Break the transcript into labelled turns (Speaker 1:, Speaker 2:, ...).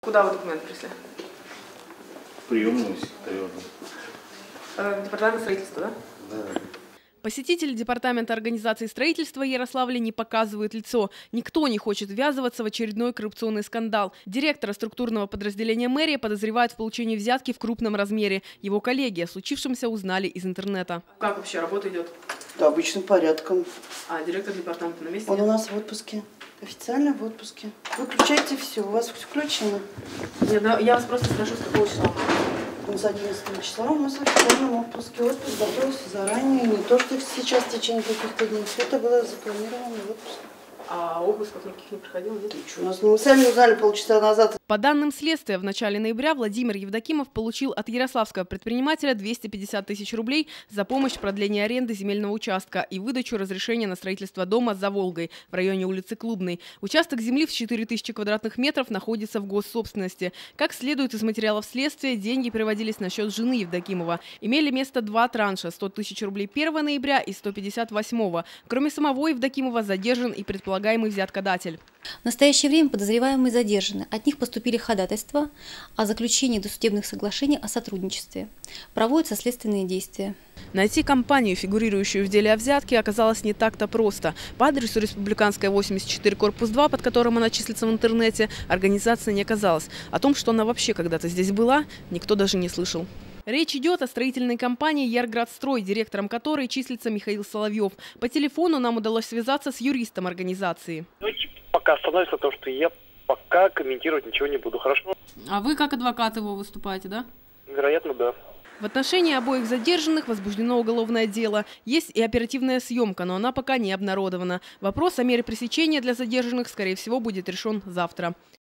Speaker 1: Куда вы документы пришли?
Speaker 2: Приемную секретарю.
Speaker 1: Департамент строительства, да?
Speaker 2: Да.
Speaker 3: Посетители Департамента организации строительства Ярославля не показывают лицо. Никто не хочет ввязываться в очередной коррупционный скандал. Директора структурного подразделения мэрии подозревают в получении взятки в крупном размере. Его коллеги о случившемся узнали из интернета.
Speaker 1: Как вообще работа идет?
Speaker 4: Да, обычным порядком.
Speaker 1: А директор департамента на месте?
Speaker 4: Он у нас в отпуске. Официально в отпуске. Выключайте все, у вас включено.
Speaker 1: Нет, да, я вас просто спрошу, с какого числа?
Speaker 4: С 11 числа у нас в официальном отпуске. Отпуск готовился заранее. Не то, что сейчас в течение каких-то дней. Все это было запланировано в отпуск.
Speaker 1: А обысков никаких не проходило, нет?
Speaker 4: Ничего, у нас мы сами узнали полчаса назад.
Speaker 3: По данным следствия, в начале ноября Владимир Евдокимов получил от ярославского предпринимателя 250 тысяч рублей за помощь в продлении аренды земельного участка и выдачу разрешения на строительство дома за Волгой в районе улицы Клубной. Участок земли в 4000 квадратных метров находится в госсобственности. Как следует из материалов следствия, деньги переводились на счет жены Евдокимова. Имели место два транша – 100 тысяч рублей 1 ноября и 150 8. Кроме самого Евдокимова задержан и предполагаемый взяткодатель.
Speaker 5: В настоящее время подозреваемые задержаны. От них поступили ходатайства о заключении досудебных соглашений о сотрудничестве. Проводятся следственные действия.
Speaker 3: Найти компанию, фигурирующую в деле о взятке, оказалось не так-то просто. По адресу Республиканская, 84, корпус 2, под которым она числится в интернете, организация не оказалась. О том, что она вообще когда-то здесь была, никто даже не слышал. Речь идет о строительной компании «Ярградстрой», директором которой числится Михаил Соловьев. По телефону нам удалось связаться с юристом организации.
Speaker 6: Пока остановится то, что я пока комментировать ничего не буду, хорошо?
Speaker 3: А вы как адвокат его выступаете, да?
Speaker 6: Вероятно, да.
Speaker 3: В отношении обоих задержанных возбуждено уголовное дело. Есть и оперативная съемка, но она пока не обнародована. Вопрос о мере пресечения для задержанных, скорее всего, будет решен завтра.